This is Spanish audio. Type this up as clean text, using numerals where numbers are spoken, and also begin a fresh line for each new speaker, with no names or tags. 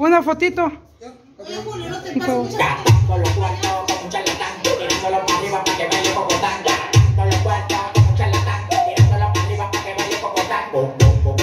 Una fotito.
Oye, Julio, no te
Un favor.
pases.
Con los cuartos como un charlatán, tirándolo para arriba para que baile Cocotán. Con los cuartos como un charlatán, tirándolo para arriba para que baile Cocotán.